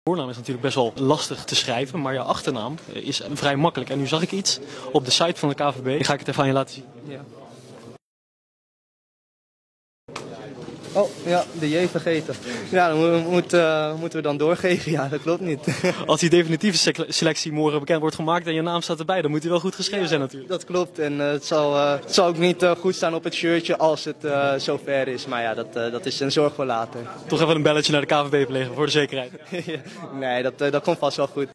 voornaam is natuurlijk best wel lastig te schrijven, maar je achternaam is vrij makkelijk. En nu zag ik iets op de site van de KVB. Die ga ik het even aan je laten zien. Ja. Oh, ja, de J vergeten. Ja, dan moeten we dan doorgeven. Ja, dat klopt niet. Als die definitieve selectie morgen bekend wordt gemaakt en je naam staat erbij, dan moet die wel goed geschreven zijn natuurlijk. Dat klopt en het zal ook niet goed staan op het shirtje als het zover is. Maar ja, dat is een zorg voor later. Toch even een belletje naar de KVB plegen voor de zekerheid. Nee, dat komt vast wel goed.